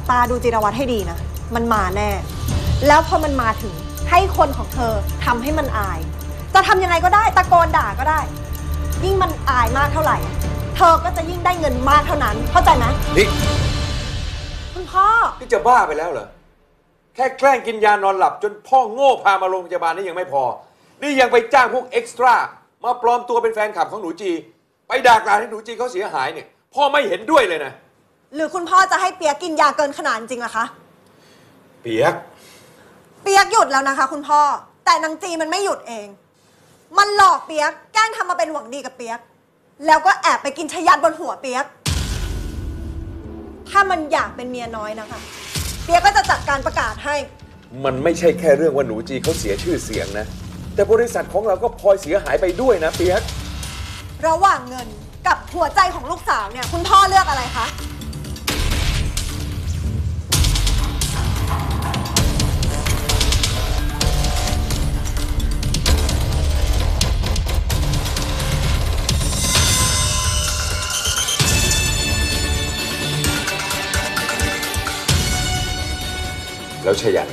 ตาดูจิรวัตรให้ดีนะมันมาแน่แล้วพอมันมาถึงให้คนของเธอทำให้มันอายจะทำยังไงก็ได้ตะโกนด่าก็ได้ยิ่งมันอายมากเท่าไหร่เธอก็จะยิ่งได้เงินมากเท่านั้นเข้าใจไหมนี่คุณพ่อนี่จะบ้าไปแล้วเหรอแค่แกล้งกินยานอนหลับจนพ่อโง่พามาโรงพยาบาลนี่ยังไม่พอนี่ยังไปจ้างพวกเอ็กซ์ตร้ามาปลอมตัวเป็นแฟนคลับของหนูจีไปด่ากราดให้หนูจีเขาเสียหายเนี่ยพ่อไม่เห็นด้วยเลยนะหรือคุณพ่อจะให้เปียกกินยาเกินขนาดจริงล่ะคะเปียกหยุดแล้วนะคะคุณพ่อแต่นางจีมันไม่หยุดเองมันหลอกเปียกแกล้งทำมาเป็นหวังดีกับเปียกแล้วก็แอบไปกินชยันบนหัวเปียกถ้ามันอยากเป็นเมียน้อยนะคะเปียกก็จะจัดการประกาศให้มันไม่ใช่แค่เรื่องว่าหนูจีเขาเสียชื่อเสียงนะแต่บริษัทของเราก็พลอยเสียหายไปด้วยนะเปียกระหว่างเงินกับหัวใจของลูกสาวเนี่ยคุณพ่อเลือกอะไรคะแล้วชยัน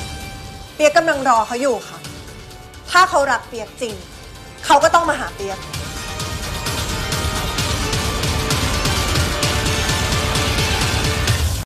เปียกกำลังรอเขาอยู่ค่ะถ้าเขารักเปียกจริงเขาก็ต้องมาหาเปียก